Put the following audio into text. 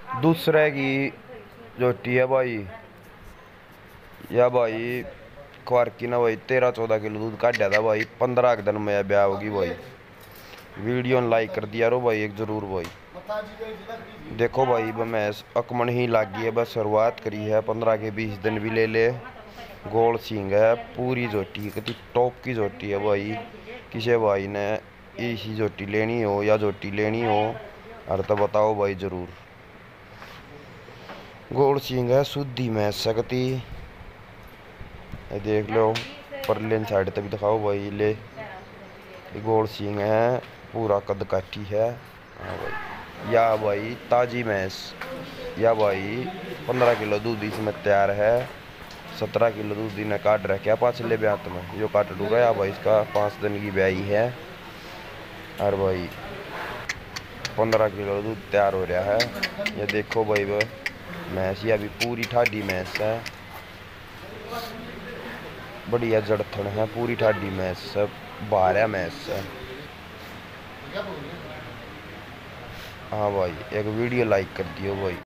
दूसरे की जोटी है भाई। या भाई क्वार की ना भाई 13-14 किलो दूध काटा था भाई। 15 के दिन में ब्याह होगी भाई। वीडियो ने लाइक कर दिया रो भाई एक जरूर भाई। देखो भाई भैंस अकमन ही लागी है, बस शुरुआत करी है। 15 के 20 दिन भी ले ले। गोल सींग है, पूरी जोटी कितनी टॉप की जोटी है भाई। किसी भाई ने इसी जोटी लेनी हो या जोटी लेनी हो अरे तो बताओ भाई जरूर। गोल सींग है, शुद्धि में सकती। ये देख लो परलेन साइड तक दिखाओ भाई। ले गोल सींग है, पूरा कद काठी है। हाँ भाई या भाई ताजी भैंस। या भाई 15 किलो दूध इसमें तैयार है। 17 किलो दूध इन्हें काट रखे पाछले ब्यात में जो काट डूरा या भाई इसका 5 दिन की ब्याई है। और भाई 15 किलो दूध तैयार हो रहा है। ये देखो भाई वह भैंस ये अभी पूरी ठाडी भैंस है। बढ़िया जड़थन है, पूरी ठाडी भैंस है, बारह भैंस है। हाँ भाई एक वीडियो लाइक कर दियो भाई।